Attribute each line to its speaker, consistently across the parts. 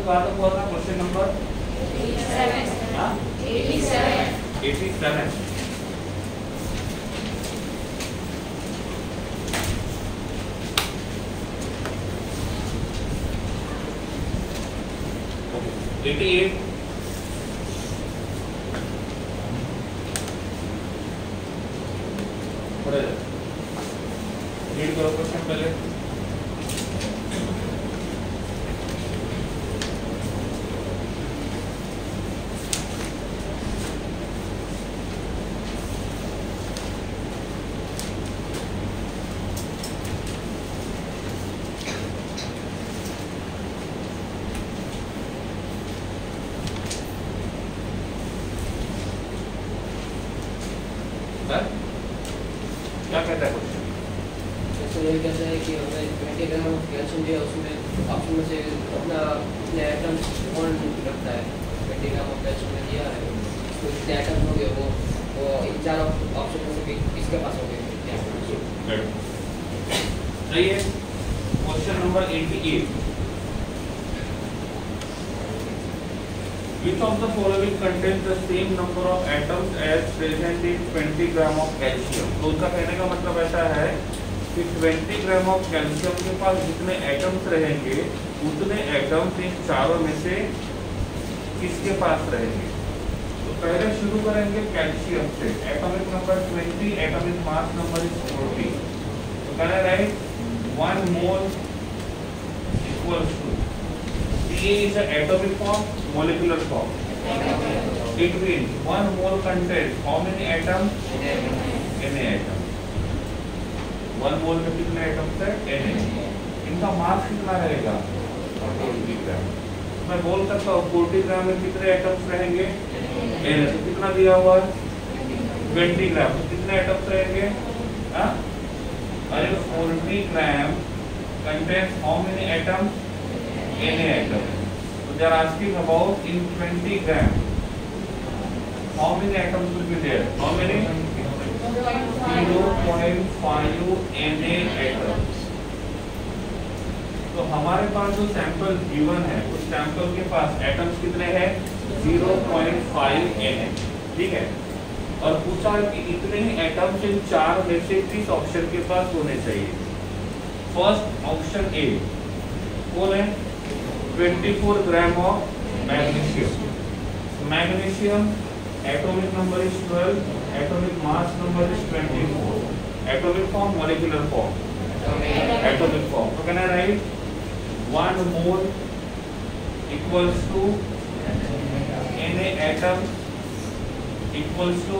Speaker 1: कहा था कौन सा क्वेश्चन नंबर 87। रीड करो क्वेश्चन पहले। क्या कहता है क्वेश्चन?
Speaker 2: जैसे ये कहता है कि हमें 20 ग्राम ऑफ कैल्शियम दिया, उसमें ऑप्शन में से अपना कितने आइटम्स कौन रखता है। 20 ग्राम ऑफ कैल्शियम में दिया है, उसमें कितने आइटम्स होंगे वो इन चार ऑप्शन में से किसके पास होंगे।
Speaker 1: सही है। Question number 88, which of the following contains the same number of atoms as present in 20 gram of calcium. तो उसका कहने का मतलब ऐसा है कि 20 ग्राम ऑफ कैल्शियम के पास जितने एटम्स रहेंगे उतने एटम्स इन चारों में से किसके पास रहेंगे। तो पहले शुरू करेंगे कैल्शियम से। Atomic number 20, atomic mass number is 40। तो कहना राइट 1 मोल इक्वल्स टू, ये is a atomic form, molecular form. It means 1 mole contains how many atoms? Na atom. 1 mole में कितने atoms है? Na. इनका मास कितना रहेगा? 40 ग्राम। मैं बोल सकता हूँ 40 ग्राम में कितने atoms रहेंगे? Na। तो कितना दिया हुआ? 20 ग्राम। तो कितने atoms रहेंगे? हाँ? अरे 40 ग्राम contains how many atoms? Na atoms. They are asking about in 20 gram how many atoms will be there? How many? 0.5 Na atoms. तो हमारे पास जो सैंपल गिवन है उस सैंपल के पास एटम्स कितने हैं? 0.5 Na। ठीक है। और पूछा है कि इतने ही एटम्स इन चार में से किस ऑप्शन के पास होने चाहिए। फर्स्ट ऑप्शन ए कौन है? 24 ग्राम of magnesium. Magnesium atomic number is 12, atomic mass number is 24. Atomic form, molecular form. Atomic form. So can I write 1 mole equals to Na atom equals to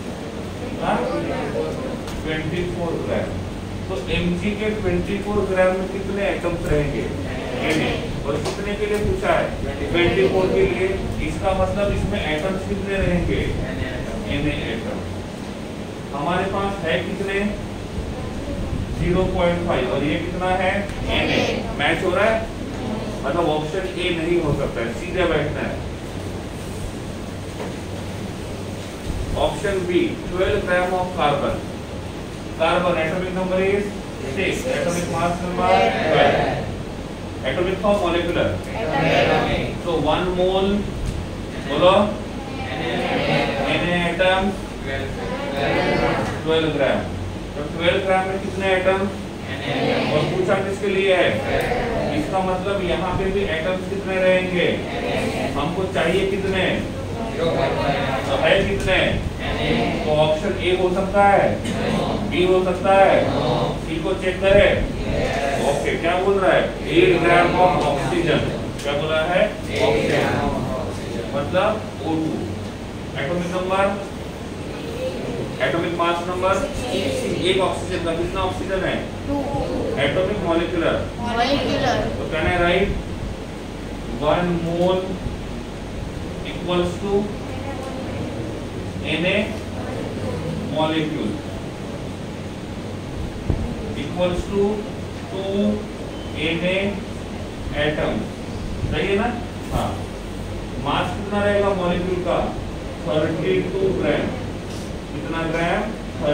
Speaker 1: 24 ग्राम। तो Mg के 24 ग्राम में कितने atoms रहेंगे? Na। और कितने के लिए पूछा है? 24 के लिए। इसका मतलब इसमें एटम्स कितने रहेंगे? Na atom. हमारे पास है कितने? 0.5 और ये कितना है? Na। मैच हो रहा है, मतलब ऑप्शन ए नहीं हो सकता है, सीधे बैठना है। Option B 12 gram of carbon. Carbon atomic number is 6, atomic mass number 12। Atomic form, molecular. So 1 mole, बोलो, Na atom 12 ग्राम। तो 12 ग्राम में कितने एटम? और पूछा किसके लिए है? इसका मतलब यहाँ पे भी एटम्स कितने रहेंगे? हमको चाहिए कितने? तो है कितने? तो ऑप्शन ए हो सकता है, बी हो सकता है, सी को चेक करें। ओके, क्या बोल रहा है? 8 ग्राम ऑफ ऑक्सीजन। क्या बोल रहा है? ऑक्सीजन मतलब O2। Atomic number, atomic mass number, एक ऑक्सीजन का कितना ऑक्सीजन है? 2। एटॉमिक मॉलिक्यूलर, तो can I write 1 mole equals to Na molecule equals to 2 Na atoms। सही है ना? हाँ। मास कितना रहेगा मॉलिक्यूल का? 32 ग्राम। कितना ग्राम?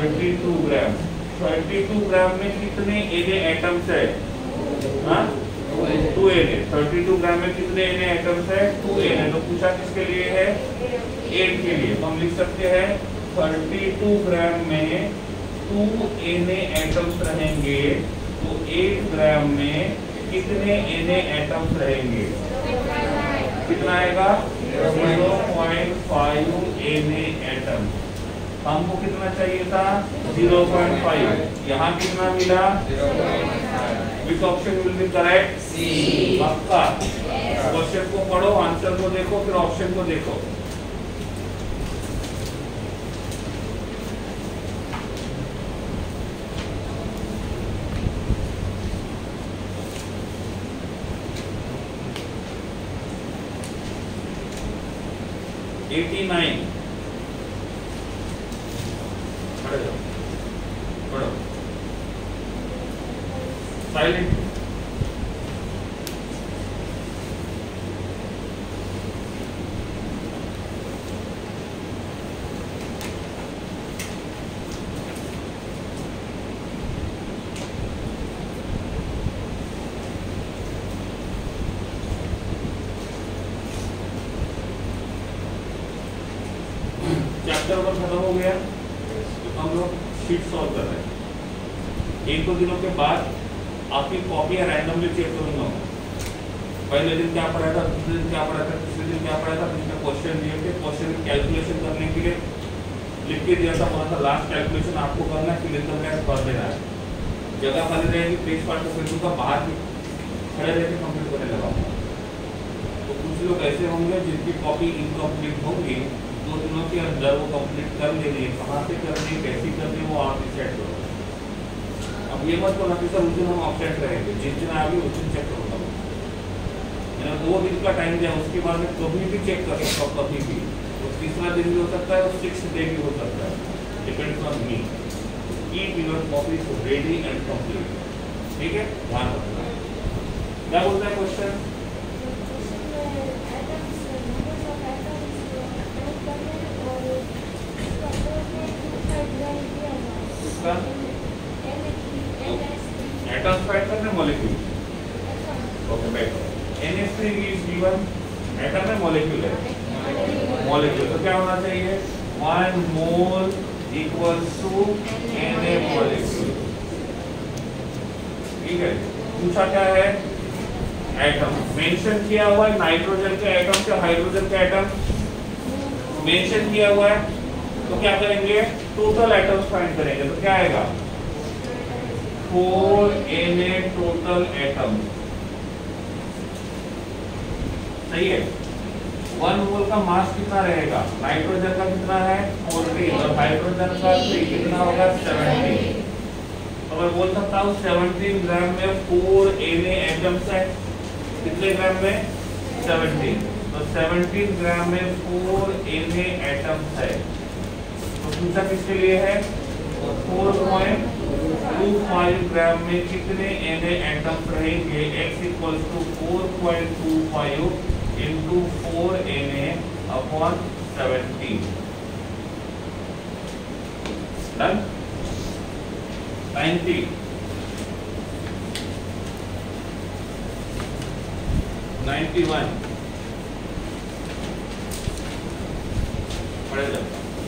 Speaker 1: 32 ग्राम। 32 ग्राम में कितने Na एटम्स है? हाँ? 2Na। 32 ग्राम में कितने Na एटम्स है? 2Na। तो पूछा किसके लिए है? 8 के लिए। तो हम लिख सकते हैं 32 ग्राम में 2Na एटम्स रहेंगे, तो 8 ग्राम में कितने Na एटम्स रहेंगे? कितना आएगा? 0.5 Na एटम। हमको कितना चाहिए था? 0.5। यहाँ कितना मिला? 0.5। Which option will be correct? C. पक्का? क्वेश्चन को पढ़ो, आंसर को देखो, फिर ऑप्शन को देखो। साइलेंट। चैप्टर वन खत्म हो गया, तो हम लोग शीट सॉल्व कर रहे हैं। एक दो दिनों के बाद आपकी कॉपी रैंडमली चेक करूंगा। पहले दिन क्या पढ़ा था, दूसरे दिन क्या पढ़ा था, तीसरे दिन क्या पढ़ा था, फिर क्वेश्चन दिए थे, क्वेश्चन की कैलकुलेशन करने के लिए लिख के दिया था, बोला था लास्ट कैलकुलेशन आपको करना है, फिर इनकम टैक्स भर देना है। जगह खाली रहेगी, पेज पार्ट को फिर का बाहर खड़े रह के कंप्लीट करने लगाऊंगा। तो कुछ लोग ऐसे होंगे जिनकी कॉपी इनकम्प्लीट होंगी, 2 दिनों के अंदर वो कंप्लीट कर लेंगे। कहाँ से करनी, कैसी करनी, वो आप डिसाइड करो। अब ये मत बोलना कि सर उस दिन हम ऑब्सेंट रहेंगे, जिस दिन आगे उस दिन चेक करूँगा। मैंने 2 दिन का टाइम दिया, उसके बाद में कभी भी चेक कर सकता हूँ, कभी भी। तो तीसरा दिन भी हो सकता है और 6th डे भी हो सकता है, depends on me. Keep your copies ready and complete. ठीक है, ध्यान रखना। क्या बोलता है क्वेश्चन? एटम्स फाइंड करने, मॉलिक्यूल। ओके, बैठो। NH3 इज गिवन, एटम है मॉलिक्यूल है? मॉलिक्यूल। तो क्या होना चाहिए? 1 mole equals to Na molecule. ठीक है। पूछा क्या है? एटम। मेंशन किया हुआ है नाइट्रोजन के एटम से हाइड्रोजन के एटम मेंशन किया हुआ है, तो क्या करेंगे? टोटल एटम्स फाइंड करेंगे। तो क्या आएगा? 4 Na टोटल एटम। सही है। 1 मोल का मास कितना रहेगा? नाइट्रोजन का कितना है? 14 और हाइड्रोजन का 3, कितना होगा? 17। तो मैं बोल सकता हूँ 17 ग्राम में 4 Na एटम्स है। कितने ग्राम में? 17। तो 17 ग्राम में 4 Na एटम्स है। तो पूछा किसके लिए है? 4.25 ग्राम में कितने Na एटम्स रहेंगे? x equals to 4.25 into 4 Na upon 17। Done. 90 91 पढ़े जाओ।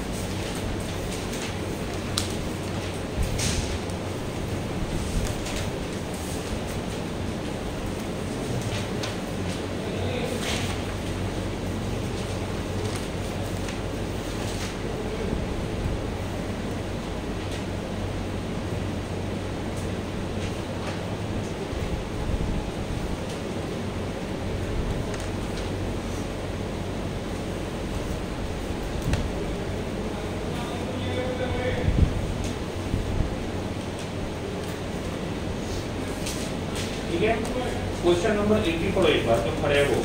Speaker 1: ठीक है। क्वेश्चन नंबर 80 पढ़ो एक बार, तो खड़े हो।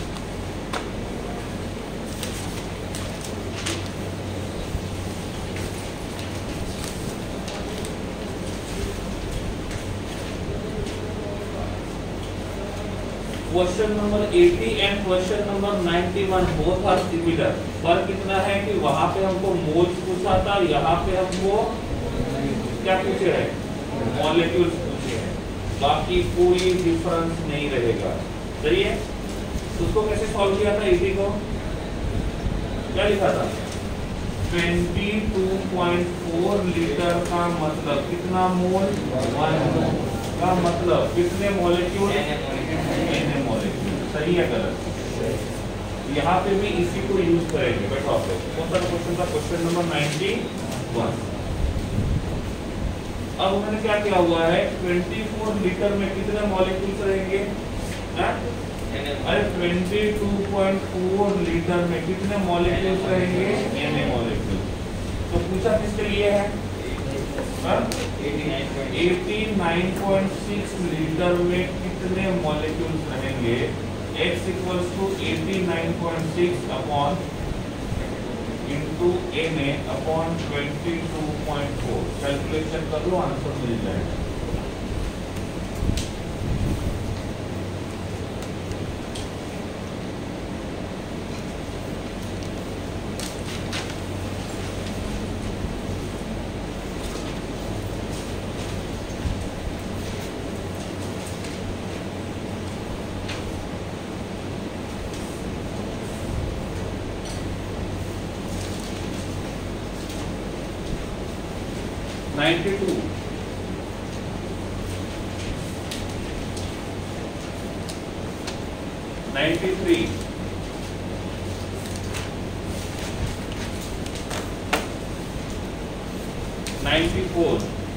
Speaker 1: Question number 80 and question number 91 both are similar. फर्क कितना है कि वहां पे हमको मोल्स पूछा था, यहाँ पे हमको क्या पूछे है? मॉलिक्यूल्स पूछे हैं। बाकी कोई डिफरेंस नहीं रहेगा। सही है। तो उसको कैसे सॉल्व किया था? इसी को क्या लिखा था? 22.4 लीटर का मतलब कितना मोल? 1 मोल का मतलब कितने मॉलिक्यूल? n molecule. सही है गलत? यहाँ पे भी इसी को यूज करेंगे। बैठो आप लोग। कौन सा क्वेश्चन था? Question number 91। अब उन्होंने क्या किया हुआ है? 24 लीटर में कितने मॉलिक्यूल्स रहेंगे? अरे 22.4 लीटर में कितने मॉलिक्यूल्स रहेंगे? n molecule. तो पूछा किसके लिए है? 89.6 लीटर में कितने मॉलिक्यूल्स रहेंगे? x equals to 89.6 upon into Na upon 22.4। Calculation कर लो, आंसर मिल जाएगा। (92) 93 94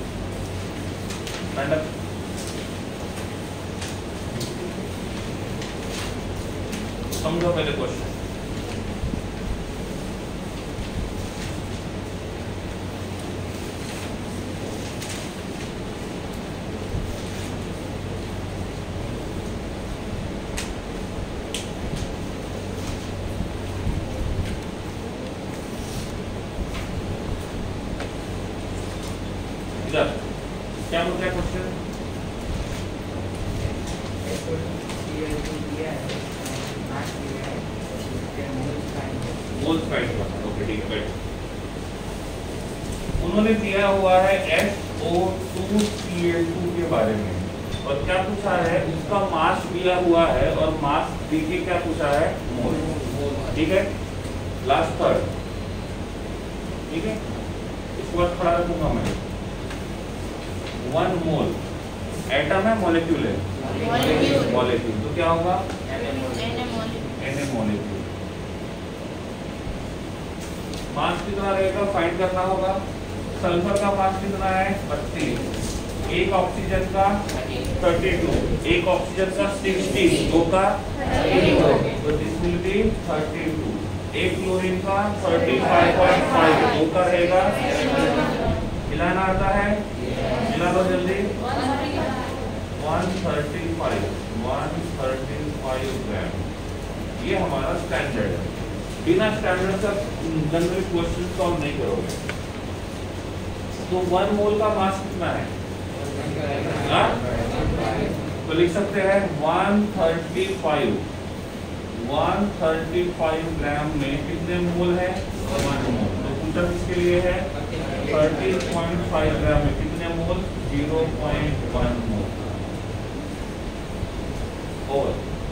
Speaker 1: and समझो पहले क्वेश्चन। क्या बोल रहा है क्वेश्चन? मोल्स फाइंड करना। ओके ठीक है। उन्होंने दिया हुआ है SO2Cl2 के बारे में और क्या पूछा है? उसका मास दिया हुआ है और मास देखिए क्या पूछा है? मोल। ठीक है। Last third. ठीक है। इसको और खड़ा रखूंगा मैं। 1 मोल एटम है मॉलिक्यूल है? मॉलिक्यूल। तो क्या होगा? Na molecule. मास कितना रहेगा? फाइंड करना होगा। सल्फर का मास कितना है? 32। एक ऑक्सीजन का 32, एक ऑक्सीजन का 60, दो का 32, तो दिस विल बी 32। एक क्लोरीन का 35.5, दो का रहेगा। मिलाना आता है? मिला लो जल्दी। 135 ग्राम। ये हमारा स्टैंडर्ड है। बिना स्टैंडर्ड का जनरल क्वेश्चन सॉल्व नहीं करोगे। तो 1 मोल का मास कितना है? तो लिख सकते हैं 135 ग्राम में कितने मोल है? 1 मोल। तो पूछा किसके लिए है? 30.5 ग्राम में कितने मोल? 0.1 मोल। और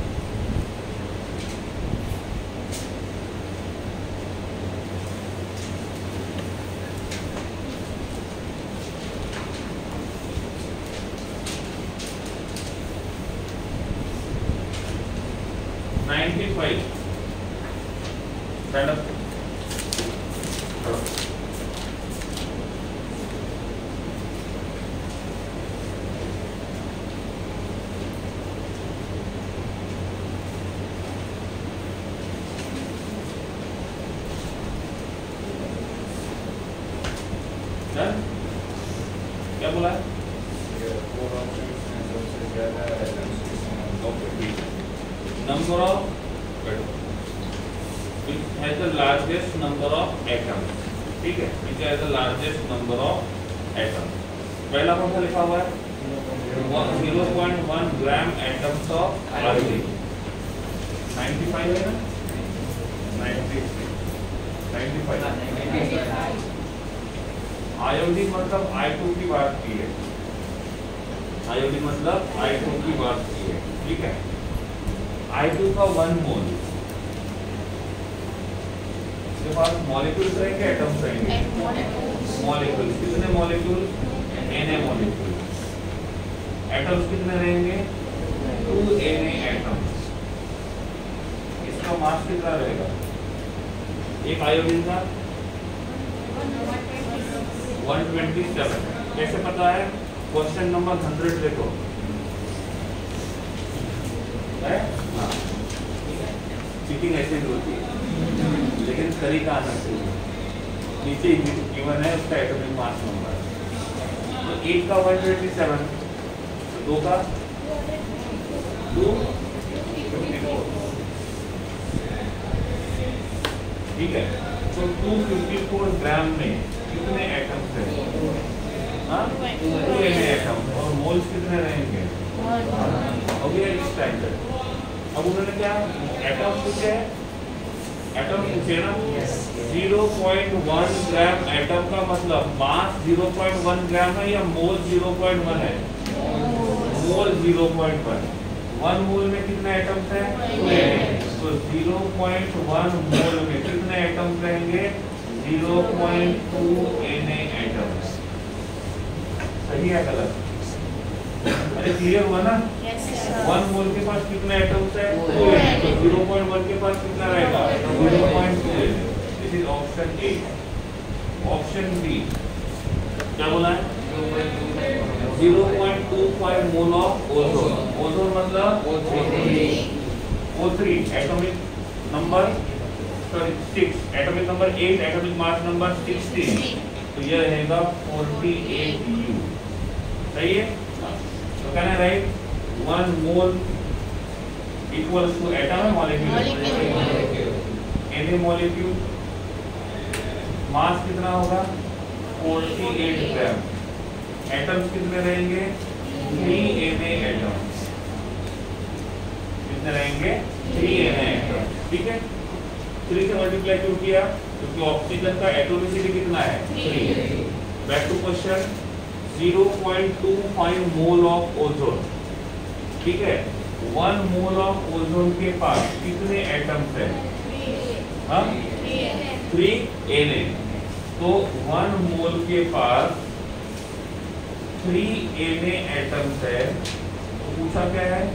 Speaker 1: stand up. Done? क्या बोला है? Number of which has the largest number of atoms. ठीक है, which has the largest number of atoms. पहला कौन सा लिखा हुआ है? 0.1 ग्राम एटम्स ऑफ आयोडीन। 95 है ना? 95 आयोडीन मतलब I2 की बात की है। आयोडीन मतलब I2 की बात की है, ठीक है। I2 का 1 मोल के पास मॉलिक्यूल्स रहेंगे, एटम्स रहेंगे? मॉलिक्यूल्स। कितने मॉलिक्यूल? Na molecule. एटम्स कितने रहेंगे? 2 Na एटम्स। इसका मास कितना रहेगा? एक आयोडीन का 127। कैसे पता है? क्वेश्चन नंबर 100 देखो है। चीटिंग ऐसे ही होती है, लेकिन तरीका आना चाहिए। नीचे गिवन है उसका एटॉमिक मास नंबर, तो 1 का 127, तो 2 का 254, ठीक है। तो 254 ग्राम में कितने एटम्स हैं? हाँ, 2 एटम। और मोल्स कितने रहेंगे? हो गया इस टाइम तक। अब उन्होंने क्या एटम पूछे? एटम पूछे ना। 0.1 ग्राम एटम का मतलब मास 0.1 ग्राम है या मोल 0.1 है? मोल 0.1। 1 मोल में कितने एटम्स हैं? तो 0.1 मोल में कितने एटम्स रहेंगे? 0.2 Na एटम्स। सही है गलत? अरे क्लियर हुआ ना? 1 मोल के पास कितने एटम्स है? 2 तो 0.1 के पास कितना रहेगा? 0.2। This is option A. Option B क्या बोला है? 0.25 मोल ऑफ ओजोन। ओजोन मतलब O3 atomic number 6, atomic number 8, atomic mass number 16, तो यह रहेगा 48U। सही है? तो कहना है right 1 mole equals to atom है मॉलिक्यूल? Na मॉलिक्यूल मास कितना होगा? 48 ग्राम। एटम्स कितने रहेंगे? 3 Na एटम्स। कितने रहेंगे? 3 Na एटम्स, ठीक है। 3 से मल्टीप्लाई क्यों किया? क्योंकि ऑक्सीजन का एटॉमिसिटी कितना है? 3। Back to question. 0.25 mole of ozone, ठीक है। 1 मोल ऑफ ओजोन के पास कितने एटम्स हैं? 3 Na। तो 1 मोल के पास 3 Na एटम्स है। तो पूछा क्या है?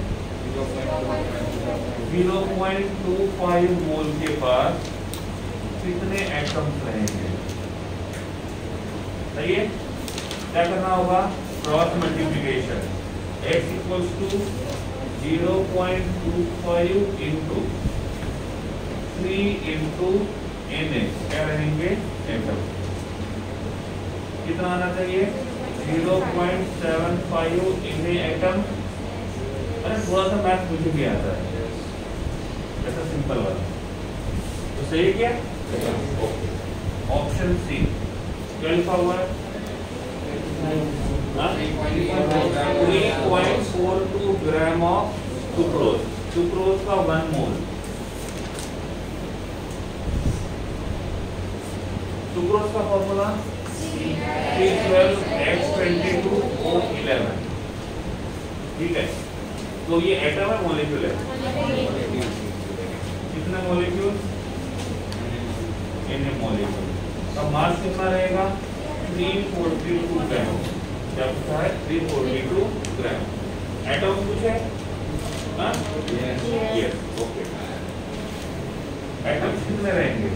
Speaker 1: 0.25 मोल के पास कितने एटम्स रहेंगे? सही है? क्या करना होगा? Cross multiplication. x equals to 0.25 into 3 into Na क्या रहेंगे? एटम। कितना आना चाहिए? 0.75 Na एटम। अरे थोड़ा सा मैथ मुझे भी आता है, ऐसा सिंपल वाला। तो सही क्या? ऑप्शन सी क्या लिखा हुआ है? 3.42 ग्राम ऑफ सुक्रोज। सुक्रोज का 1 मोल। सुक्रोज का फॉर्मूला C12H22O11, ठीक है। तो ये एटम है मॉलिक्यूल है? कितने मॉलिक्यूल? Na molecule. तो मास कितना रहेगा? 342 ग्राम। क्या पूछा है? 342 ग्राम। एटम पूछे? हाँ? Yes, okay. एटम्स कितने रहेंगे?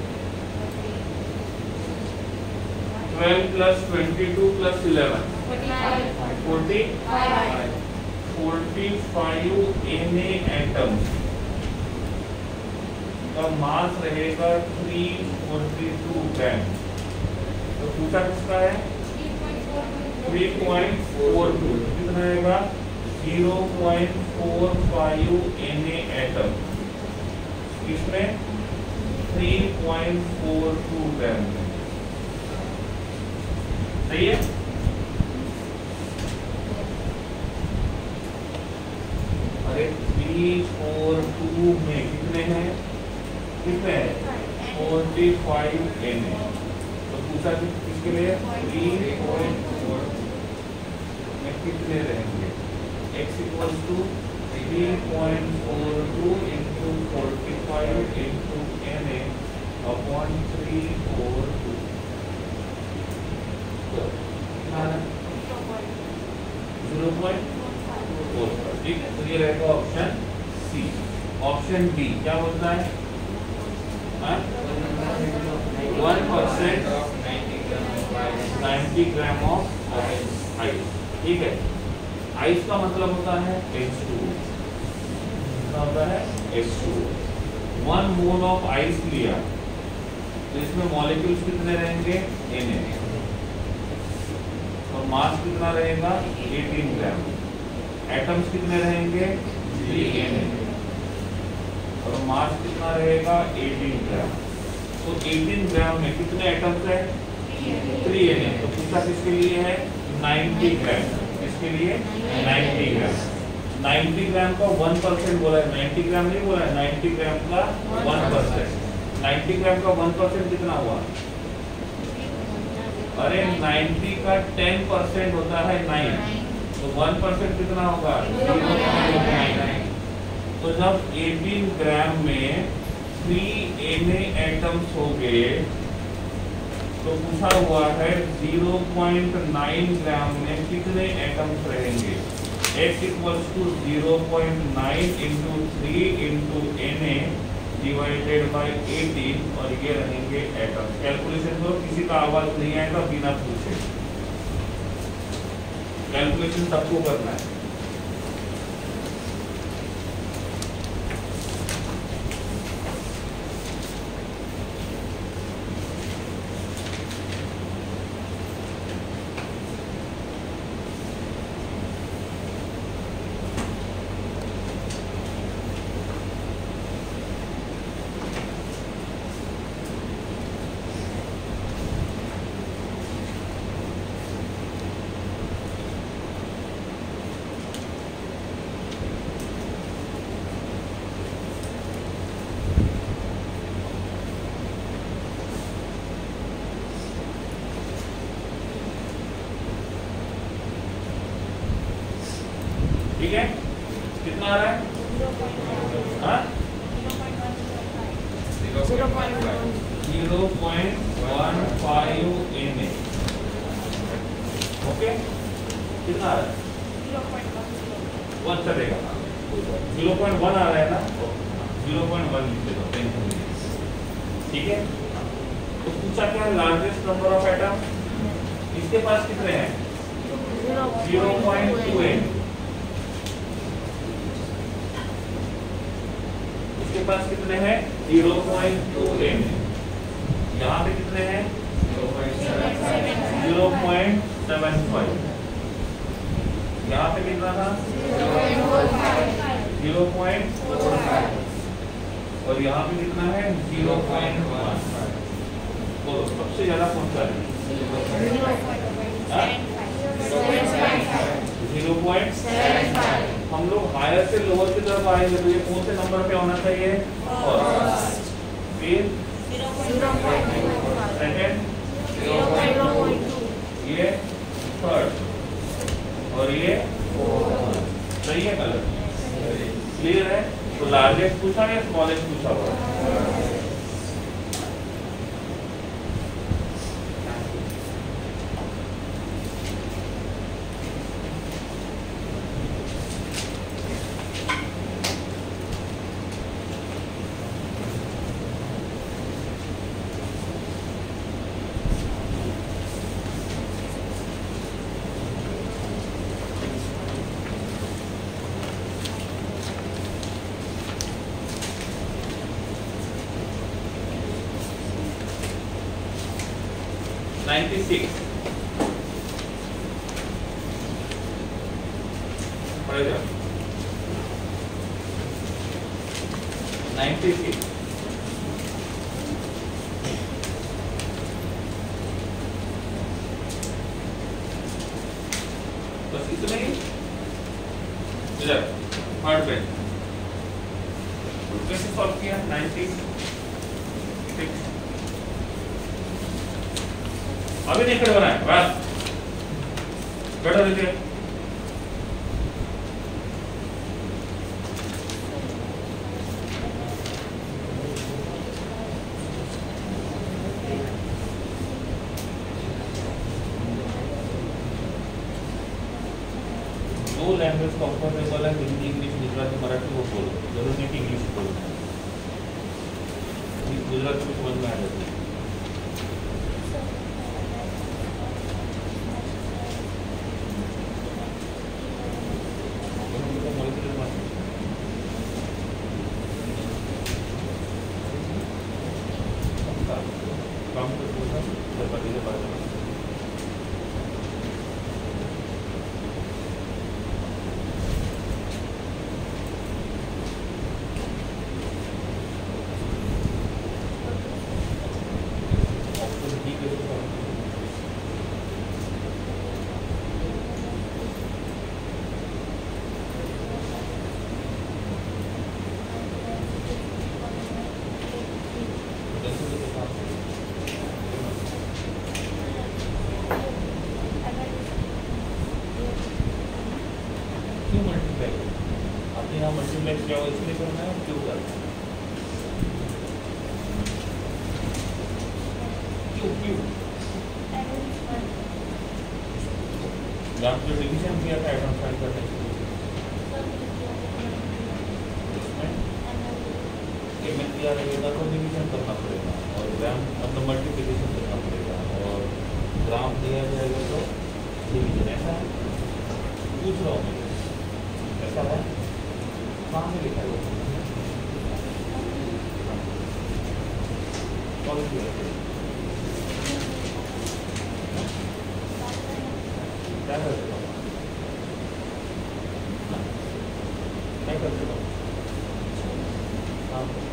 Speaker 1: 12 प्लस 22 प्लस 11 45 Na एटम्स का मास रहेगा 342 ग्राम। तो पूछा किसका है? 3.42। कितना रहेगा? 0.45 Na एटम। इसमें 3.42 ग्राम। सही है? अरे 342 में कितने हैं? कितने हैं? 45 Na। तो पूछा कि किसके लिए? 3.4 में कितने रहेंगे? x equals to 3.42 into 45 into Na upon 3/2 0.4। ठीक है, तो ये रहेगा ऑप्शन सी। ऑप्शन डी क्या बोलता है? 1% 90 ग्राम ऑफ आइस। ठीक है, आइस का मतलब होता है H2। क्या होता है? H2। 1 मोल ऑफ आइस लिया तो इसमें मॉलिक्यूल्स कितने रहेंगे? Na। और मास कितना रहेगा? 18 ग्राम। एटम्स कितने रहेंगे? 3 Na। और मास कितना रहेगा? 18 ग्राम। तो 18 ग्राम में कितने एटम्स है? 3 Na। तो पूछा किसके लिए है? 90 ग्राम। किसके लिए? 90 ग्राम। 90 ग्राम का 1% बोला है, 90 ग्राम नहीं बोला है, 90 ग्राम का 1%। 90 ग्राम का 1% कितना हुआ? अरे 90 का 10% होता है 9, तो 1% कितना होगा? 0.9। तो जब 18 ग्राम में 3 Na एटम्स हो गए तो पूछा हुआ है 0.9 ग्राम में कितने एटम्स रहेंगे? x equals to 0.9 into 3 into Na divided by 18 और ये रहेंगे एटम्स। कैलकुलेशन करो, किसी का आवाज नहीं आएगा बिना पूछे। कैलकुलेशन सबको करना है। ठीक है, कितना आ रहा है? 0.15 Na। ओके, कितना आ रहा है? 1 चलेगा। 0.1 आ रहा है ना, 0.1 लिख देता हूं। ठीक है, तो पूछा क्या? Largest number of atom. इसके पास कितने हैं? 0.2 N। इसके पास कितने हैं? 0.2 N। यहाँ पे कितने हैं? 0.75। यहाँ पे कितना था? 0.45। और यहाँ पे कितना है? 0.1। बोलो सबसे ज्यादा कौन सा है? 0.75। हम लोग हायर से लोअर की तरफ आएंगे तो ये कौन से नंबर पे होना चाहिए? फर्स्ट, फिर सेकंड, ये थर्ड और ये सही है कलर? क्लियर है? तो लार्जेस्ट पूछा या स्मॉलेस्ट पूछा हुआ? पढ़े जाओ। 96। बस इतना ही। इधर थर्ड पेज कैसे सॉल्व किया? 96 अभी नहीं खड़े होना है, बस बैठो दीजिए। लैंग्वेज कंफर्टेबल है, हिंदी इंग्लिश गुजराती मराठी वो बोलो, जरूरी नहीं कि इंग्लिश बोलना है, गुजराती में समझ में आ जाती है। काम तो पूछा पति के बारे में। क्यों मल्टीप्लाई आपने यहाँ मल्टीप्लाई किया हो इसलिए करना है, क्यों करना है, क्यों जो डिवीजन किया था आइटम फाइंड करने के लिए मिल दिया रहेगा तो डिवीजन करना पड़ेगा और ग्राम मतलब मल्टीप्लिकेशन करना पड़ेगा और ग्राम दिया जाएगा तो डिवीजन। ऐसा है, पूछ रहा हूँ मैं, ऐसा है कहाँ में लिखा है कौन सी है क्या करते हो, क्या करते हो हाँ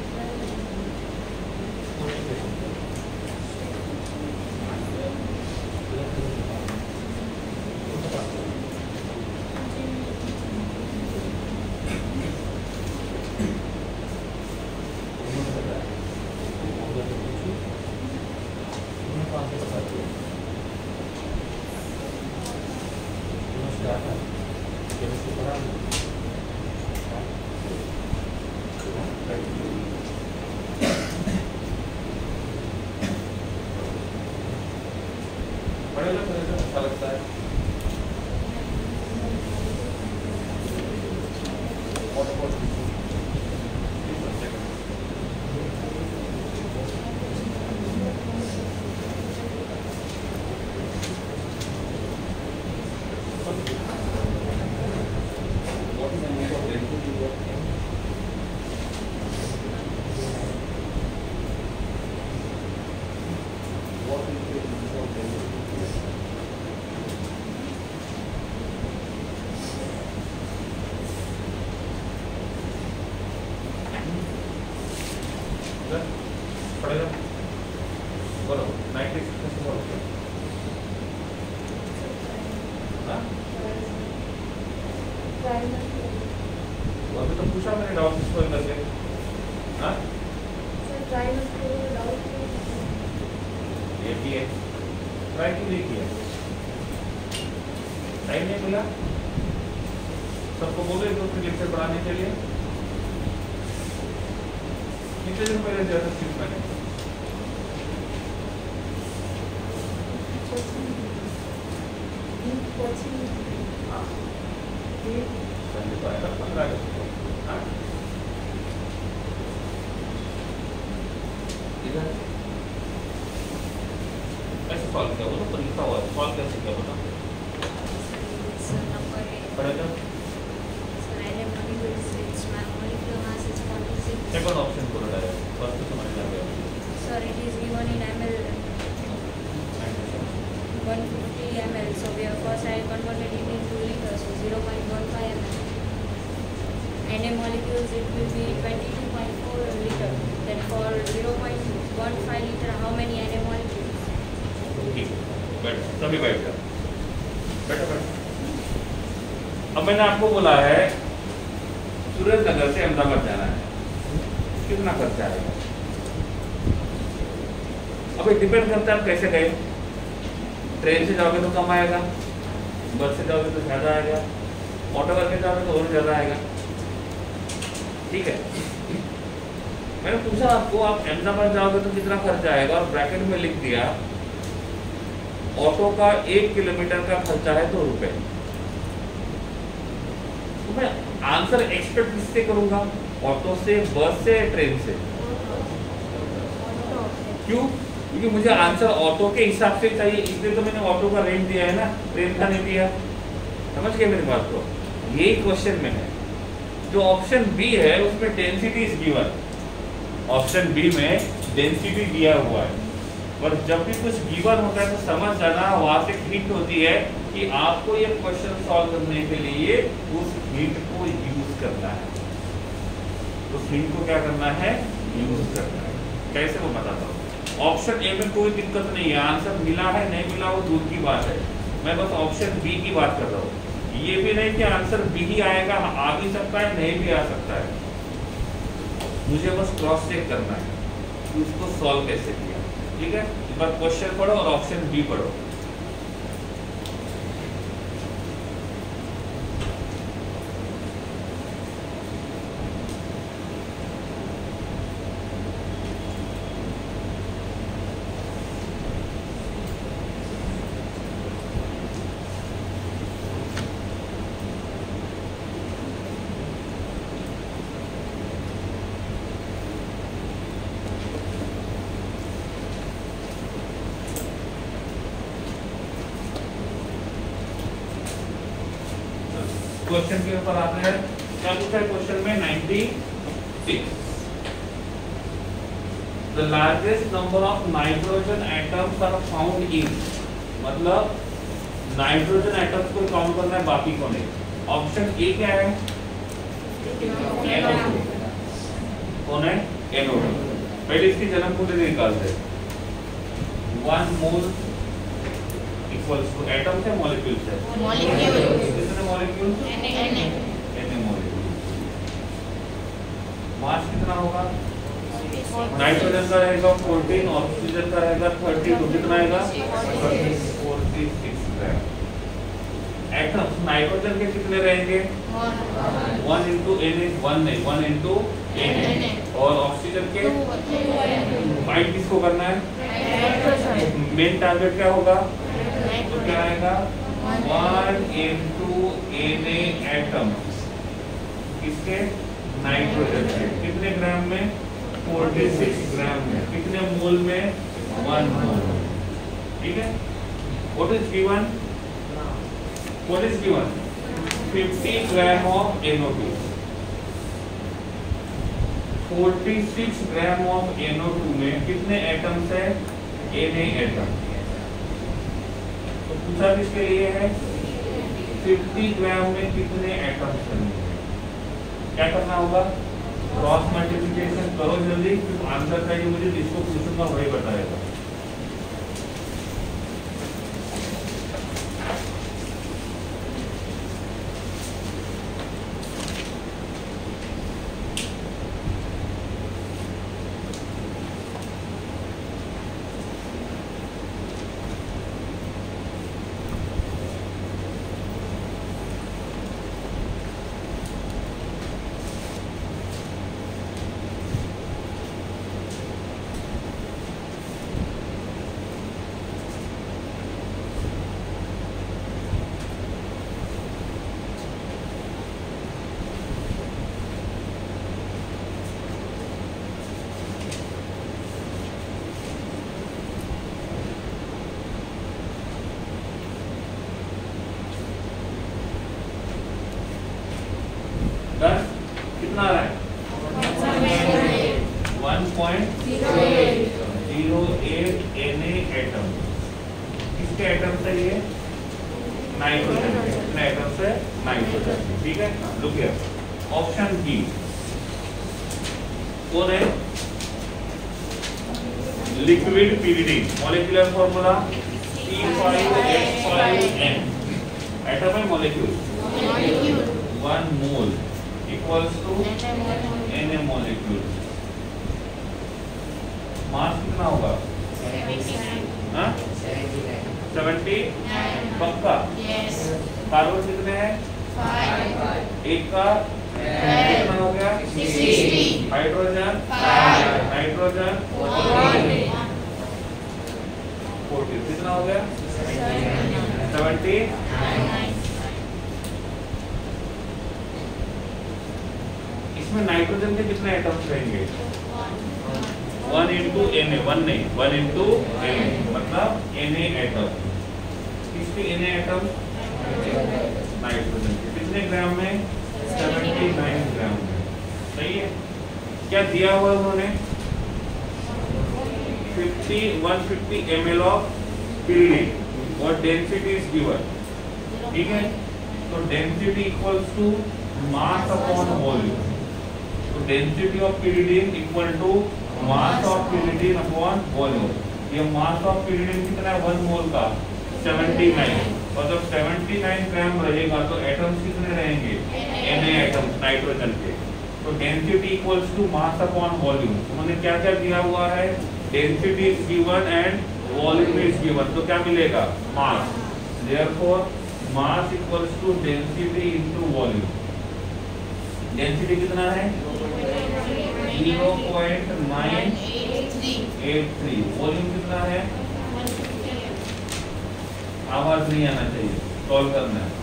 Speaker 1: पढ़ेगा तो अच्छा लगता है। पढ़ेगा बोलो 96 में से बोलो हाँ अभी तो पूछा मैंने डाउट किसको करके हाँ ये भी है ट्राई क्यों नहीं किया, टाइम नहीं मिला सबको बोले तो फिर लेक्चर पढ़ाने के लिए कितने दिन पहले दिया था सीट मैंने संडे को आएगा 15 अगस्त को इधर कैसे सॉल्व किया बोलो, पर लिखा हुआ है सॉल्व कैसे किया बोलो पढ़ेगा। सेकंड ऑप्शन को लगाया फर्स्ट तो समझ आ गया
Speaker 3: Sir, it is given in ml 150 ml. So we have first I converted it into liters, so 0.15 ml. Na molecules it will be 22.4 liter. Then for 0.15 liter, how many Na molecules?
Speaker 1: ठीक बैठ सभी बैठ जाओ बैठो बैठो। अब मैंने आपको बोला है सुरेंद्रनगर से अहमदाबाद जाना है, कितना खर्चा आएगा। अब डिपेंड करता है आप कैसे गए, ट्रेन से जाओगे तो कम आएगा, बस से जाओगे तो ज़्यादा आएगा, ऑटो करके जाओगे तो और ज़्यादा आएगा। ठीक है, मैंने पूछा आपको आप अहमदाबाद जाओगे तो कितना खर्चा आएगा और ब्रैकेट में लिख दिया ऑटो का 1 किलोमीटर का खर्चा है 2 रुपये। तो मैं आंसर एक्सपेक्ट किससे करूंगा? ऑटो से, बस से, ट्रेन से? क्यों? क्योंकि मुझे आंसर ऑटो के हिसाब से चाहिए, इसलिए तो मैंने ऑटो का रेंट दिया है ना, ट्रेन का नहीं दिया। समझ गए मेरी बात को? यही क्वेश्चन में है। जो ऑप्शन बी है उसमें density is given, option B में डेंसिटी दिया हुआ है, और जब भी कुछ गिवन होता है तो समझ जाना, वहां से हिंट होती है कि आपको ये क्वेश्चन सॉल्व करने के लिए उस हिंट को यूज करना है। उस हिंट को क्या करना है? यूज करना है। कैसे वो बताता हूँ। ऑप्शन ए में कोई दिक्कत नहीं है, आंसर मिला है नहीं मिला वो दूर की बात है, मैं बस ऑप्शन बी की बात कर रहा हूँ। ये भी नहीं कि आंसर बी ही आएगा, आ भी सकता है नहीं भी आ सकता है, मुझे बस क्रॉस चेक करना है कि उसको सॉल्व कैसे किया। ठीक है, एक बार क्वेश्चन पढ़ो और ऑप्शन बी पढ़ो। क्वेश्चन के ऊपर आते हैं। क्या पूछा है क्वेश्चन में? 96 the largest number of nitrogen atoms are found in, मतलब नाइट्रोजन एटम्स को काउंट करना है, बाकी को नहीं। ऑप्शन ए क्या है? NO2। कौन है? NO2। पहले इसकी जन्म कुंडली निकालते हैं। 1 मोल इक्वल्स टू एटम्स है मॉलिक्यूल्स है? मॉलिक्यूल्स। कितने मॉलिक्यूल्स? Na molecule. मास कितना होगा? नाइट्रोजन का रहेगा 14, ऑक्सीजन का रहेगा 32, कितना आएगा? 46 ग्राम। एटम्स नाइट्रोजन के कितने रहेंगे? 1 into Na, 1 नहीं, 1 into Na। और ऑक्सीजन के? फाइंड किसको करना है? मेन टारगेट क्या होगा? तो क्या आएगा? 1 into Na एटम, किसके? नाइट्रोजन के। कितने ग्राम में? 46 ग्राम में। कितने मोल में? 1 मोल। ठीक है। What is given? What is given? 50 gram of NO2। 46 gram of NO2 में कितने एटम्स है? Na atom. तो पूछा किसके लिए है? 50 ग्राम में कितने एटम्स हैं? क्या करना होगा? क्रॉस मल्टीप्लिकेशन करो जल्दी, फिर आंसर चाहिए मुझे, जिसको पूछूंगा वही बताएगा। कितना आ रहा है? 1.08 Na एटम। किसके एटम से? ये नाइट्रोजन के। कितने एटम से? नाइट्रोजन। ठीक है, लुक हियर, ऑप्शन बी कौन है? Liquid pyridine, molecular formula C5H5N। Atom है molecule? 1 mole equals to Na molecule. Mass कितना होगा? 79। पक्का? कार्बन कितने हैं? 5। एक का कितना हो गया? 60। हाइड्रोजन? नाइट्रोजन? 40। कितना हो गया? 70। इसमें नाइट्रोजन के कितने एटम्स रहेंगे? 1 into Na, 1 नहीं, 1 into Na, मतलब Na एटम। किसके Na एटम? नाइट्रोजन के। कितने ग्राम में? 79 ग्राम में। सही है। क्या दिया हुआ उन्होंने? 150 ml ऑफ pyridine और डेंसिटी इज गिवन। ठीक है, तो density equals to mass upon volume. तो density of pyridine equal to mass of pyridine upon volume. ये मास ऑफ pyridine कितना है? 1 मोल का 79, और जब 79 ग्राम रहेगा तो एटम्स कितने रहेंगे? Na एटम्स नाइट्रोजन के। तो density equals to mass upon volume. उन्होंने क्या क्या दिया हुआ है? Density is given and volume is given, तो क्या मिलेगा? Mass. Therefore mass equals to density into volume. Density कितना है? 0.983। वॉल्यूम कितना है? आवाज नहीं आना चाहिए, सॉल्व करना है।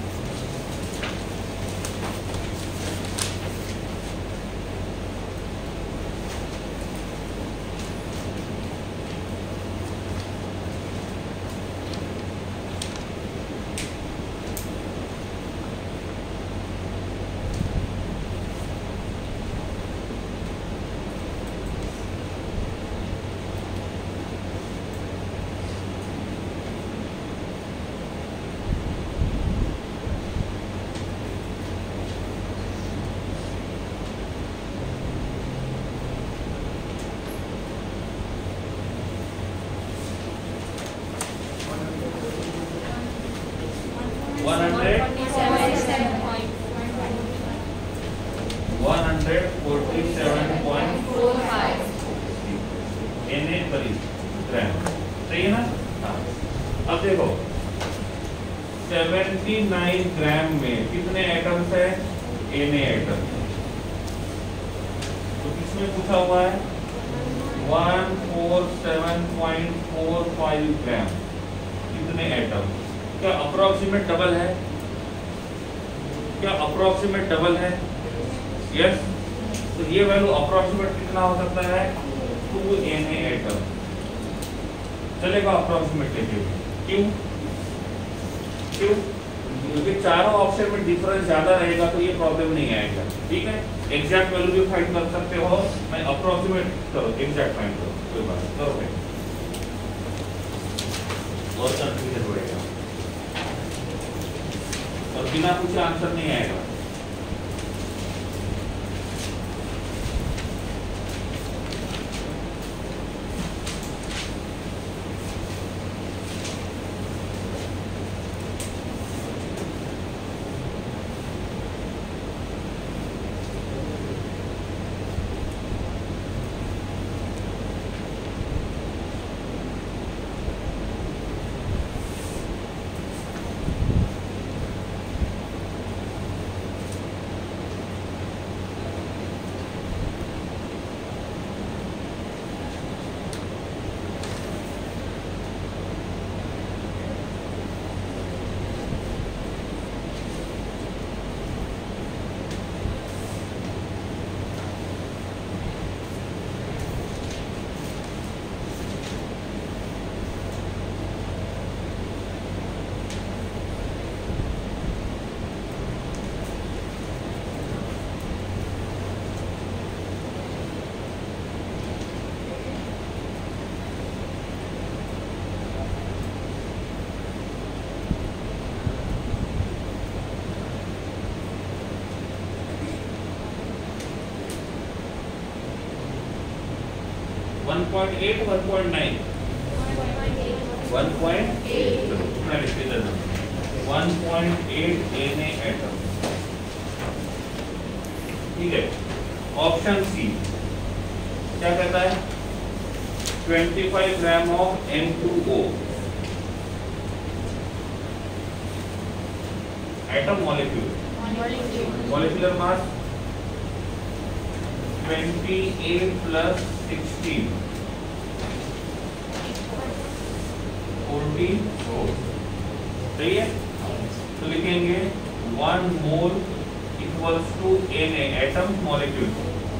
Speaker 1: सही है ना? अब देखो 79 ग्राम में कितने एटम्स है? Na atom. तो किसमें पूछा हुआ है? 147.45 ग्राम। कितने एटम? क्या अप्रोक्सीमेट डबल है? क्या अप्रोक्सीमेट डबल है? यस। तो ये वैल्यू अप्रोक्सीमेट कितना हो सकता है? 2 Na एटम चलेगा अप्रोक्सीमेट लेके। क्यों? क्योंकि चारों ऑप्शन में डिफरेंस ज्यादा रहेगा तो ये प्रॉब्लम नहीं आएगा। ठीक है, एग्जैक्ट वैल्यू भी फाइंड कर सकते हो, मैं अप्रोक्सीमेट करो, एग्जैक्ट फाइंड करो, कोई बात नहीं, करो भाई, और कंफ्यूजन बढ़ेगा और बिना पूछे आंसर नहीं आएगा। 1.8 1.9 1.8 Na एटम। ठीक है, ऑप्शन सी क्या कहता है? 25 gram of N2O atom molecule, molecular mass 28 plus 16 44। सही है, तो लिखेंगे 1 mole equals to Na atoms molecule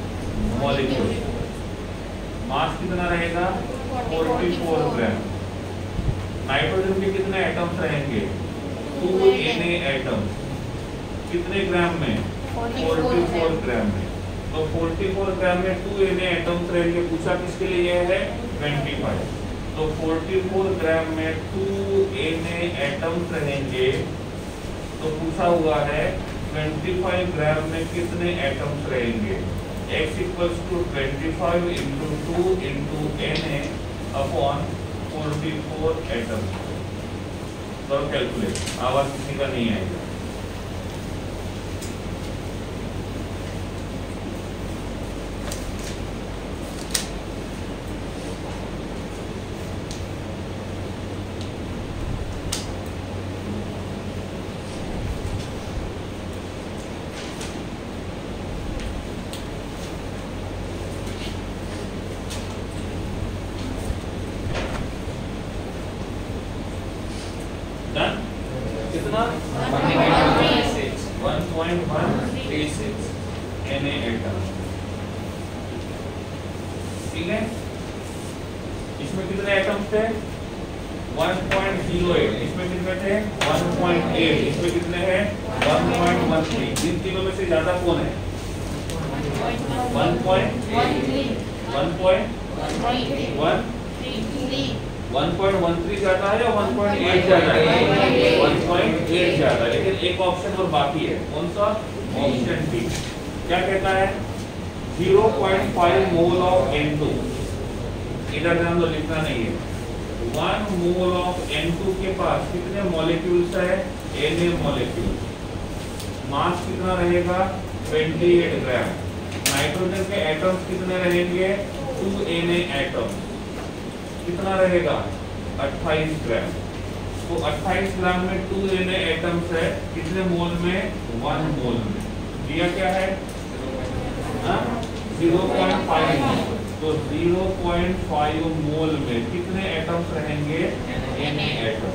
Speaker 1: mass कितना रहेगा 44 ग्राम। नाइट्रोजन के कितने एटम्स रहेंगे 2 Na एटम्स कितने ग्राम में 44 ग्राम में। तो 44 ग्राम में 2 Na एटम्स रहेंगे। पूछा किसके लिए है 25। तो 44 ग्राम में 2 Na एटम्स रहेंगे। तो पूछा हुआ है 25 ग्राम में कितने एटम्स रहेंगे। x equals to 25 into 2 into Na upon 44 atoms. तो कैलकुलेट, आवाज किसी का नहीं आएगा। कितना 1.136 Na एटम। ठीक है, इसमें कितने एटम्स थे 1.08, इसमें कितने थे 1.8, इसमें कितने हैं 1.13। इन तीनों में से ज्यादा कौन है 1.13 ज्यादा है या 1.8 ज्यादा है 1.8 ज्यादा है। लेकिन एक ऑप्शन और बाकी है, कौन सा ऑप्शन डी। क्या कहता है 0.5 मोल ऑफ N2। इधर ध्यान दो, लिखना नहीं है। 1 मोल ऑफ N2 के पास कितने मॉलिक्यूल्स है Na मॉलिक्यूल। मास कितना रहेगा 28 ग्राम। नाइट्रोजन के एटम्स कितने रहेंगे 2 Na एटम्स कितना रहेगा 28 ग्राम। तो 28 ग्राम में 2 Na एटम्स है, कितने मोल में 1 मोल में। दिया क्या है 0.5 मोल। तो 0.5 मोल में कितने एटम्स रहेंगे Na एटम।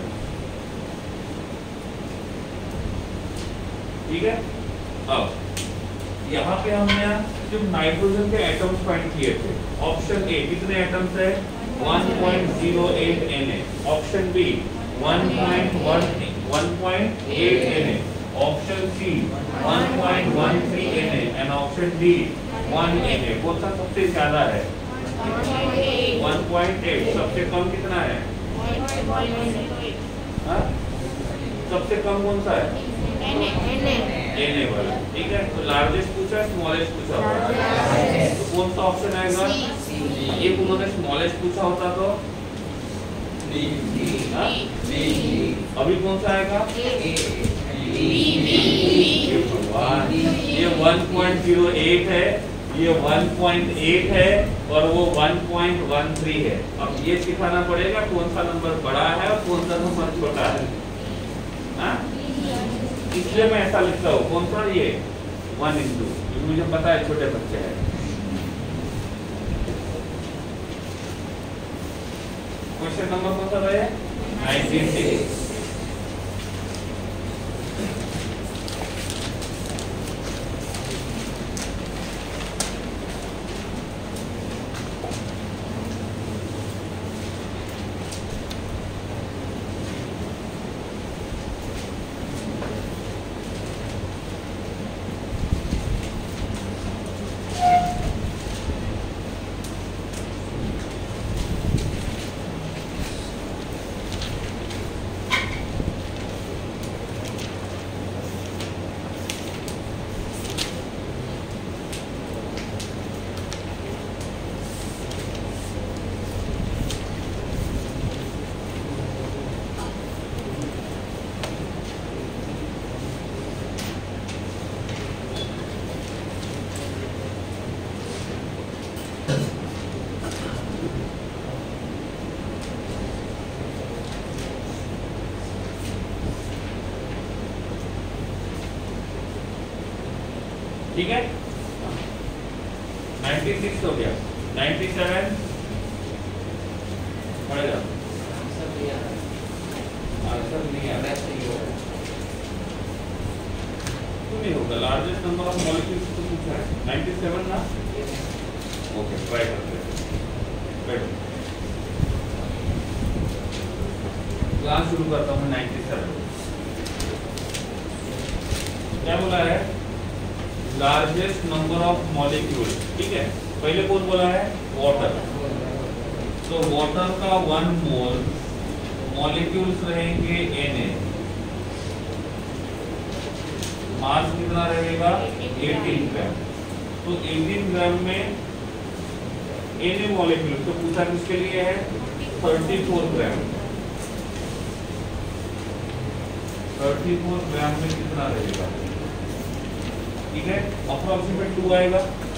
Speaker 1: ठीक है, अब यहाँ पे हमने सिर्फ नाइट्रोजन के एटम्स फाइंड किए थे। ऑप्शन ए कितने एटम्स है 1.08 Na। Option B 1.8 Na। Option C 1.13 Na and option D 1 Na। कौन सा सबसे ज्यादा है 1.8। सबसे कम कितना है सबसे कम कौन सा है Na वाला। ठीक है, तो लार्जेस्ट पूछा है स्मॉलेस्ट पूछा होगा, तो कौन सा ऑप्शन आएगा ये। उन्होंने स्मॉलेस्ट पूछा होता तो अभी कौन सा आएगा ये 1.08 है, ये 1.8 है और वो 1.13 है। अब ये सिखाना पड़ेगा कौन सा नंबर बड़ा है और कौन सा नंबर छोटा है। इसलिए मैं ऐसा लिखता हूँ कौन सा ये 1 इंटू, क्योंकि मुझे पता है छोटे बच्चे हैं। क्वेश्चन नंबर कौन सा है 96। ठीक है, 96 हो गया। 97 पड़ेगा, आंसर नहीं आ रहा है। नहीं होगा, लार्जेस्ट नंबर ऑफ मॉलिक्यूल्स तो पूछा है 97 ना। ओके ट्राई करते हैं, बैठो। क्लास शुरू करता हूँ 97। क्या बोला है? लार्जेस्ट नंबर ऑफ मॉलिक्यूल, ठीक है। पहले कौन बोला है? वाटर। तो वाटर का 1 मोल मॉलिक्यूल्स रहेंगे Na, मास कितना रहेगा? 18 ग्राम। तो 18 ग्राम में Na मॉलिक्यूल, तो पूछा किसके लिए है? 34 ग्राम। 34 ग्राम में कितना रहेगा? ठीक है, अप्रोक्सीमेट 2 आएगा।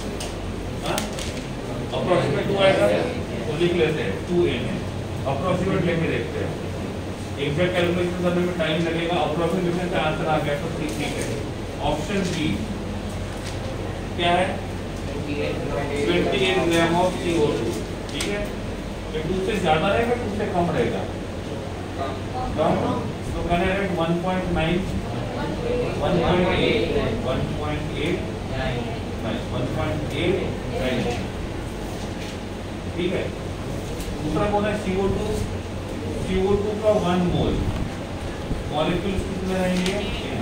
Speaker 1: अप्रोक्सीमेट 2 आएगा तो लिख लेते हैं 2 Na। अप्रोक्सीमेट लेके देखते हैं, एग्जैक्ट कैलकुलेशन करने में टाइम लगेगा। अप्रोक्सीमेशन का आंसर आ गया तो ठीक है। ऑप्शन बी क्या है? 28 ग्राम ऑफ CO2, ठीक है। ये 2 से ज्यादा रहेगा, 2 से कम रहेगा? कम। तो कहना है 1.9, 1.8, ठीक है। दूसरा कौन है? CO2। CO2 का 1 मोल मॉलिक्यूल्स कितने रहेंगे?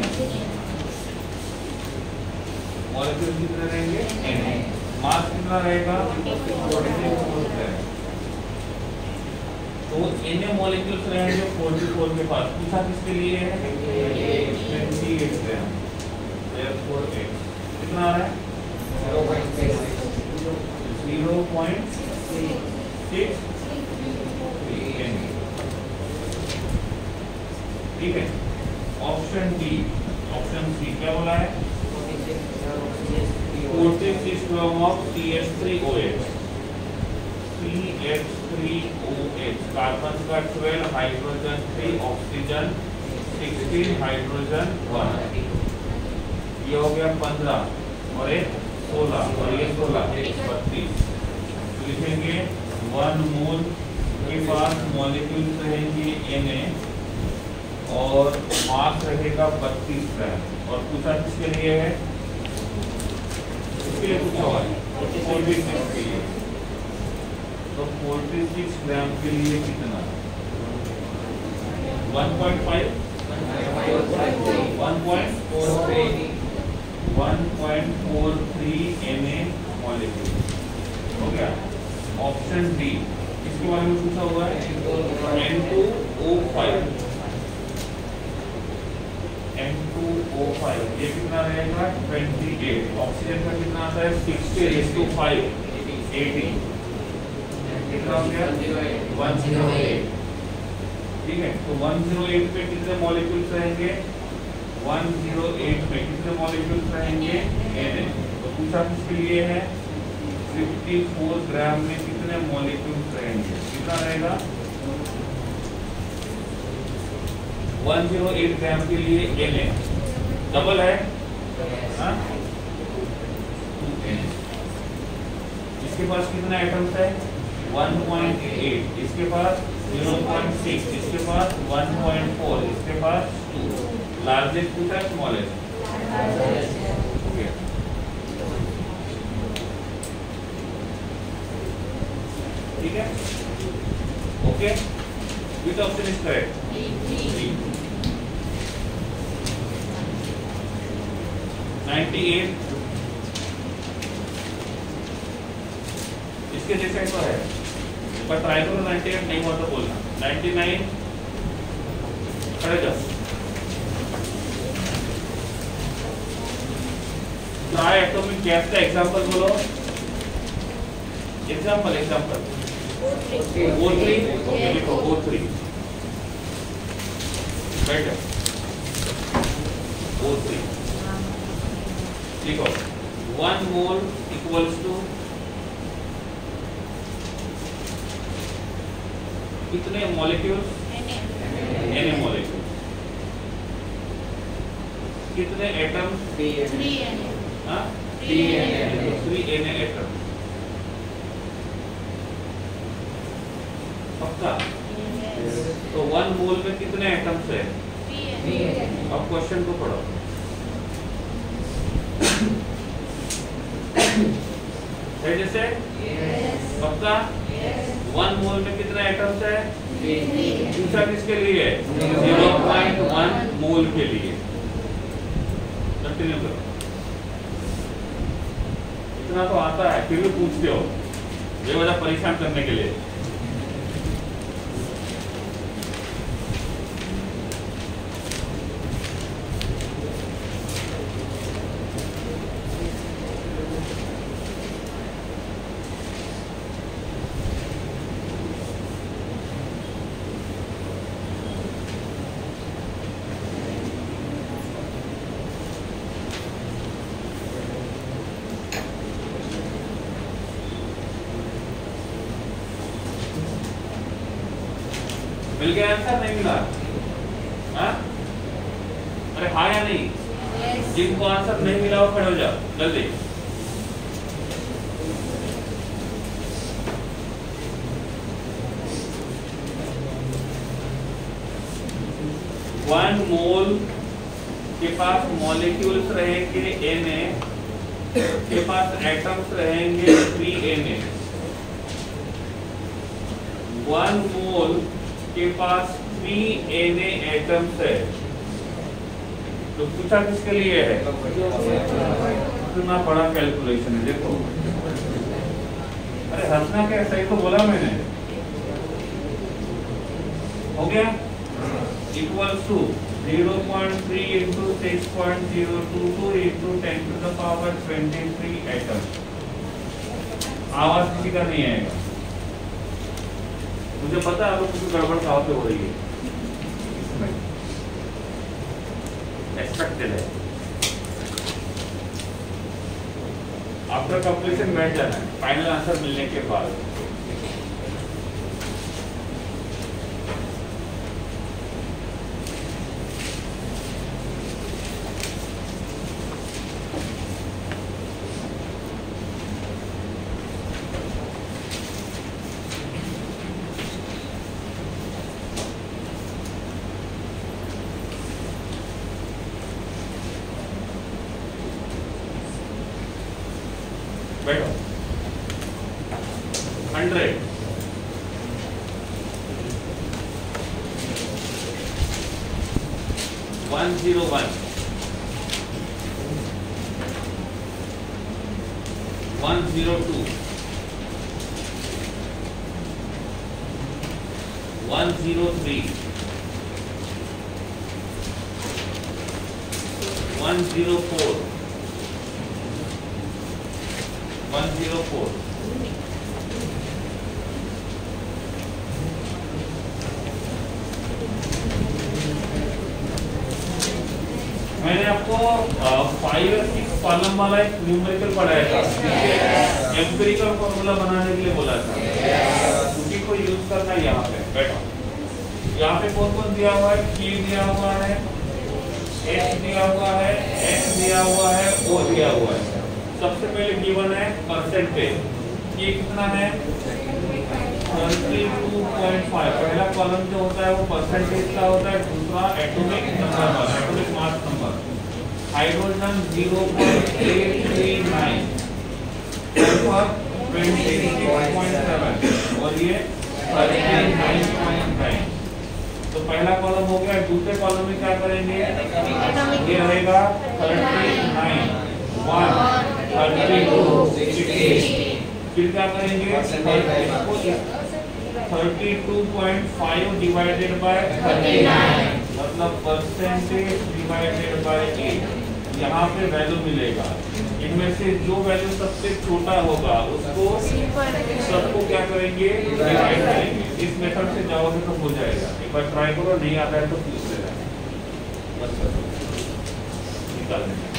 Speaker 1: मॉलिक्यूल्स कितने रहेंगे? मास कितना रहेगा? 44 ग्राम। तो Na मॉलिक्यूल्स रहेंगे 44 के पास। पूछा किसके लिए है? 28 ग्राम। therefore x कितना आ रहा है? 0.6, ठीक है। ऑप्शन डी, ऑप्शन सी क्या बोला है? 46 gram of CH3OH। CH3OH carbon का 12, हाइड्रोजन 3, ऑक्सीजन 16, हाइड्रोजन 1। ये हो गया 15 और एक 16 और ये 16, 32। लिखेंगे 1 मोल के पास मॉलिक्यूल्स रहेंगे Na और मास रहेगा 32 ग्राम। और पूछा किसके लिए है? इसके लिए पूछा हुआ है 46 के लिए। तो 46 ग्राम के लिए कितना? 1.5, 1.43 Na मॉलिक्यूल हो गया। ऑप्शन डी, इसके बारे में पूछा हुआ है N2O5। N2O5 ये कितना रहेगा? 28। ऑक्सीजन का कितना आता है? 60:5, 80। कितना हो गया? 108, ठीक है। तो 108 पे कितने मॉलिक्यूल्स रहेंगे? 108 पे कितने मॉलिक्यूल्स रहेंगे? Na। तो पूछा किसके लिए है? 54 ग्राम में कितने मॉलिक्यूल्स रहेंगे? कितना रहेगा? 108 ग्राम के लिए Na डबल है, हाँ? 2Na। इसके पास कितना एटम्स है? 1.8, इसके पास 0.6, इसके पास 1.4, इसके पास 2। लार्जेस्ट पूछा, स्मॉलेस्ट? ठीक है, okay. Which option is correct? D. 98 इसके जैसे तो है, पर ट्राई करो 98 नहीं हुआ तो बोलना। 99 खड़े जाओ। ट्राई एटॉमिक गैस का एग्जांपल बोलो। एग्जांपल O3, लिखो O3, बैठो O3 लिखो। 1 मोल इक्वल्स टू कितने मॉलिक्यूल्स? Na molecule. कितने एटम्स?
Speaker 3: 3
Speaker 1: हाँ, 3 Na एटम। पक्का? तो 1 मोल में कितने एटम्स है? अब क्वेश्चन को पढ़ो। है जैसे पक्का 1 मोल में कितने एटम्स है? दूसरा किसके लिए? 0.1 मोल के लिए। कंटिन्यू करो। इतना तो आता है फिर भी पूछते हो, ये वजह परेशान करने के लिए। मिल गया आंसर? नहीं मिला? हाँ? अरे हाँ या नहीं? जिनको आंसर नहीं मिला वो खड़े हो जाओ जल्दी। वन मोल के पास मॉलिक्यूल्स रहेंगे Na, के पास एटम्स रहेंगे 3Na। 1 मोल के पास 3Na एटम्स है, तो पूछा किसके लिए है? इतना बड़ा कैलकुलेशन है देखो। अरे हंसना क्या, सही तो बोला मैंने। हो गया? Equals to 0.3 into 6.022 into 10 to the power 23 atom. आवाज किसी का नहीं आएगा, मुझे पता है आपको कुछ गड़बड़ कहाँ पे हो रही है, एक्सपेक्टेड है। आफ्टर कंप्लीशन बैठ जाना है फाइनल आंसर मिलने के बाद। बैठो। 100 101 102 103 104 104 मैंने आपको 5 और 6 कॉलम वाला एक न्यूमेरिकल पढ़ाया था, एम्पिरिकल फॉर्मूला बनाने के लिए बोला था, उसी को यूज करना है। यहाँ पे बैठो। यहाँ पे कौन कौन दिया हुआ है? Q दिया हुआ है, H दिया हुआ है, X दिया हुआ है, O दिया हुआ है। सबसे पहले गिवन है परसेंटेज, ये कितना है? 32.5। पहला कॉलम जो होता है वो परसेंटेज का होता है, दूसरा atomic number, atomic mass number. Hydrogen 0.839, sulphur 26.7 और ये 39.9। तो पहला कॉलम हो गया। दूसरे कॉलम में क्या करेंगे? ये रहेगा 39 1 32 60। फिर क्या करेंगे? 32.5 डिवाइडेड बाय 39 मतलब परसेंटेज डिवाइडेड बाय 8। यहाँ पे वैल्यू मिलेगा, इनमें से जो वैल्यू सबसे छोटा होगा उसको सबको क्या करेंगे? डिवाइड करेंगे। इस मेथड से जाओगे तो हो जाएगा। एक बार ट्राई करो, नहीं आता है तो पूछ लेना, बस निकाल देंगे।